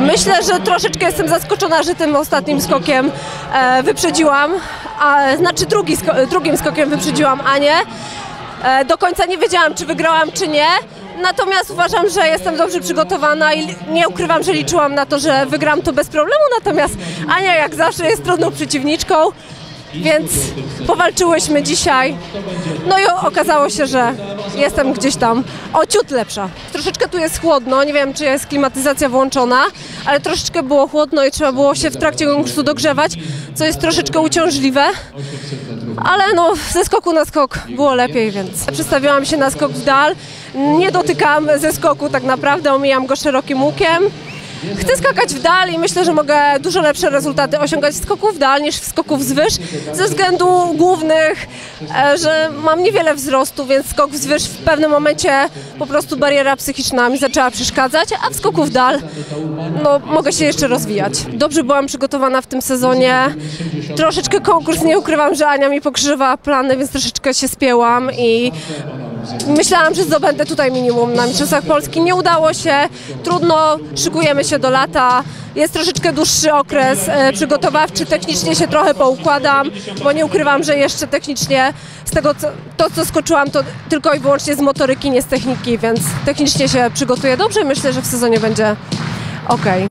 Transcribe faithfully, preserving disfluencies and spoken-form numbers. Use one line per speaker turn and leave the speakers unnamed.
Myślę, że troszeczkę jestem zaskoczona, że tym ostatnim skokiem e, wyprzedziłam, a, znaczy drugi sko drugim skokiem wyprzedziłam Anię. E, do końca nie wiedziałam, czy wygrałam, czy nie. Natomiast uważam, że jestem dobrze przygotowana i nie ukrywam, że liczyłam na to, że wygram to bez problemu. Natomiast Ania jak zawsze jest trudną przeciwniczką, więc powalczyłyśmy dzisiaj. No i okazało się, że jestem gdzieś tam o ciut lepsza. Troszeczkę tu jest chłodno, nie wiem, czy jest klimatyzacja włączona, ale troszeczkę było chłodno i trzeba było się w trakcie konkursu dogrzewać, co jest troszeczkę uciążliwe. Ale no, ze skoku na skok było lepiej, więc przestawiłam się na skok w dal. Nie dotykam ze skoku tak naprawdę, omijam go szerokim łukiem. Chcę skakać w dal i myślę, że mogę dużo lepsze rezultaty osiągać w skoku w dal niż w skoku wzwyż, ze względów głównych, że mam niewiele wzrostu, więc skok wzwyż w pewnym momencie po prostu bariera psychiczna mi zaczęła przeszkadzać, a w skoku w dal no, mogę się jeszcze rozwijać. Dobrze byłam przygotowana w tym sezonie. Troszeczkę konkurs, nie ukrywam, że Ania mi pokrzyżowała plany, więc troszeczkę się spięłam i myślałam, że zdobędę tutaj minimum na Mistrzostwach Polski. Nie udało się, trudno, szykujemy się do lata. Jest troszeczkę dłuższy okres e, przygotowawczy, technicznie się trochę poukładam, bo nie ukrywam, że jeszcze technicznie z tego, co, to co skoczyłam, to tylko i wyłącznie z motoryki, nie z techniki, więc technicznie się przygotuję dobrze i myślę, że w sezonie będzie ok.